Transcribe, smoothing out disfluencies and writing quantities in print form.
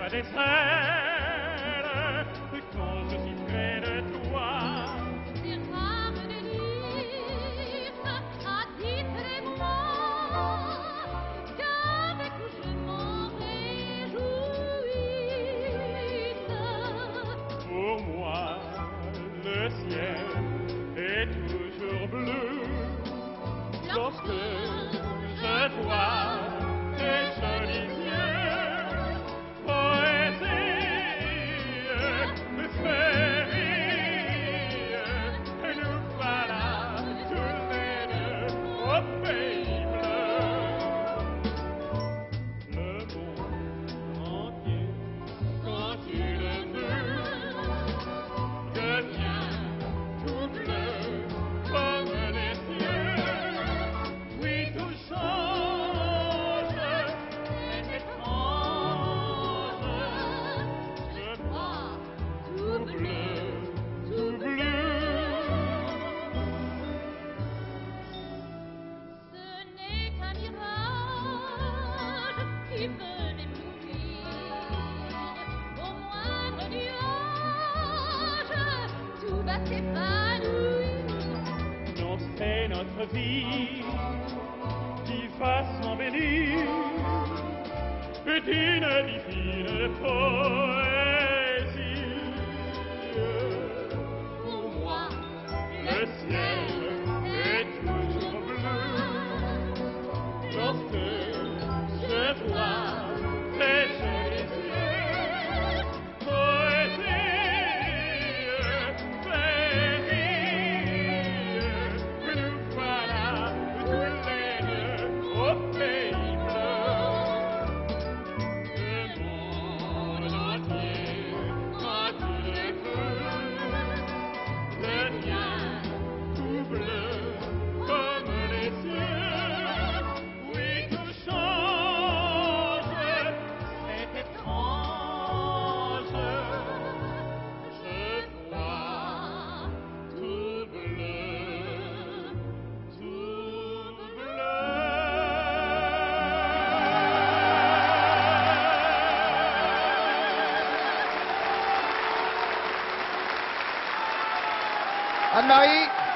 des ailes quand je suis près de toi. C'est rare de lire à titre et moi, qu'avec vous je m'en réjouisse. Pour moi, le ciel est toujours bleu lorsque je vois tes jolis yeux. Poésie me fait rire, et nous voilà tous les deux au pays bleu. Le monde entier, quand tu le veux, devient tout bleu comme les cieux. Oui, tout change, c'est étrange. Je vois tout bleu, tout bleu. Ce n'est qu'un mirage qui veut m'éblouir. Au moindre nuage, tout va s'épanouir. Non, c'est notre vie qui va s'embellir d'une divine poésie. Pour moi, Le ciel est toujours bleu lorsque je vois tes jolis yeux. Poésie fait rire, nous voilà tous les deux au pays bleu. Le monde entier, quand tu le veux, devient tout bleu comme les cieux. Oui, tout change, c'est étrange. Je vois tout bleu, tout bleu. Anne-Marie